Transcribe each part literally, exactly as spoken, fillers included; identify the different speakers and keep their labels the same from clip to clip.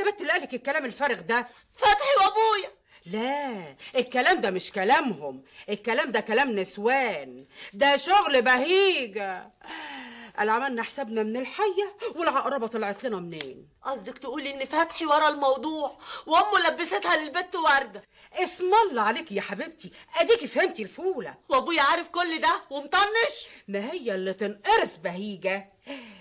Speaker 1: بنت اللي قالك الكلام الفارغ ده؟
Speaker 2: فتحي وابويا.
Speaker 1: لا، الكلام ده مش كلامهم، الكلام ده كلام نسوان، ده شغل بهيجة. قال عملنا حسابنا من الحية والعقربة طلعت لنا منين؟
Speaker 2: قصدك تقولي ان فتحي ورا الموضوع وامه لبستها للبت ورده؟
Speaker 1: اسم الله عليك يا حبيبتي، اديكي فهمتي الفولة.
Speaker 2: وابويا عارف كل ده ومطنش؟
Speaker 1: ما هي اللي تنقرس بهيجة،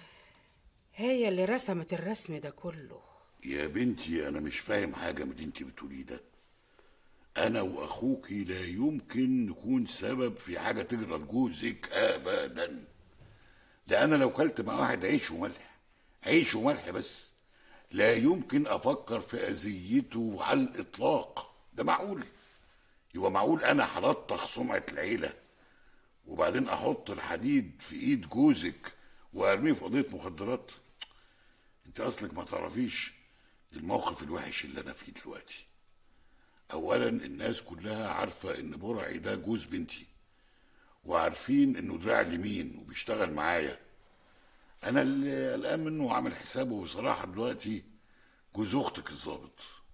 Speaker 1: هي اللي رسمت الرسم ده كله.
Speaker 3: يا بنتي انا مش فاهم حاجه من اللي انت بتقوليه ده. انا واخوكي لا يمكن نكون سبب في حاجه تجرى لجوزك ابدا. ده انا لو كلت مع واحد عيش وملح، عيش وملح بس، لا يمكن افكر في اذيته على الاطلاق. ده معقول؟ يبقى معقول انا هلطخ سمعه العيله وبعدين احط الحديد في ايد جوزك وارميه في قضيه مخدرات؟ انت اصلك ما تعرفيش الموقف الوحش اللي انا فيه دلوقتي. اولا الناس كلها عارفه ان برعي ده جوز بنتي، وعارفين انه دراع اليمين وبيشتغل معايا. انا اللي قلقان منه وعامل حسابه بصراحه دلوقتي جوز اختك الظابط.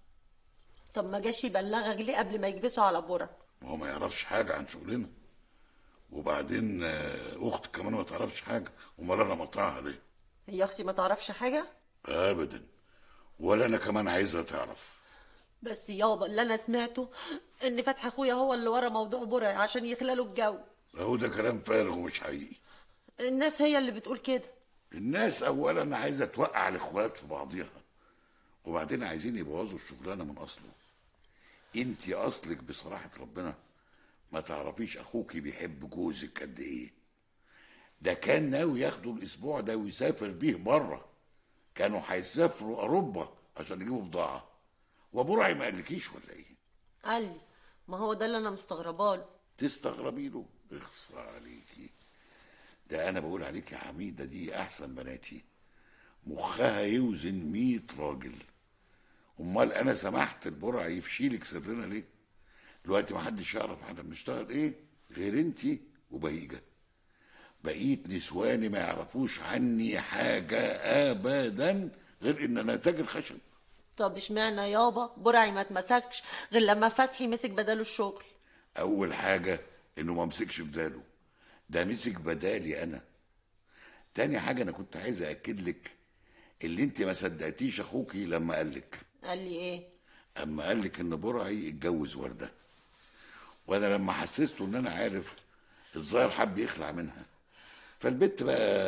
Speaker 2: طب ما جاش يبلغك ليه قبل ما يكبسوا على برع؟
Speaker 3: ما هو ما يعرفش حاجه عن شغلنا، وبعدين اختك كمان ما تعرفش حاجه، امال انا مطعها ليه؟
Speaker 2: هي اختي ما تعرفش حاجه
Speaker 3: ابدا، ولا انا كمان عايزها تعرف.
Speaker 2: بس يابا اللي انا سمعته ان فتحي اخويا هو اللي ورا موضوع برع عشان يخلى له الجو.
Speaker 3: اهو ده كلام فارغ ومش حقيقي.
Speaker 2: الناس هي اللي بتقول كده.
Speaker 3: الناس اولا عايزه توقع الاخوات في بعضيها، وبعدين عايزين يبوظوا الشغلانه من اصله. انت اصلك بصراحه ربنا ما تعرفيش اخوكي بيحب جوزك قد ايه. ده كان ناوي ياخده الاسبوع ده ويسافر بيه بره، كانوا هيسافروا اوروبا عشان يجيبوا بضاعه. وبرعي ما قالكيش ولا ايه؟
Speaker 2: قال لي، ما هو ده اللي انا مستغرباله.
Speaker 3: تستغربي له؟ اخص عليكي، ده انا بقول عليك يا حميده دي احسن بناتي، مخها يوزن مية راجل. امال انا سمحت البرع يفشيلك سرنا ليه؟ دلوقتي ما حدش يعرف احنا بنشتغل ايه غير انتي وبهيجه. بقيت نسواني ما يعرفوش عني حاجه ابدا غير ان انا تاجر خشب.
Speaker 2: طب اشمعنى يابا برعي ما اتمسكش غير لما فتحي مسك بداله الشغل؟
Speaker 3: اول حاجه انه ما مسكش بداله، ده مسك بدالي انا. تاني حاجه انا كنت عايز ااكد لك اللي انت ما صدقتيش اخوكي لما قالك.
Speaker 2: قال لي ايه؟
Speaker 3: اما قالك ان برعي اتجوز ورده، وانا لما حسسته ان انا عارف الظاهر حب يخلع منها، فالبت بقى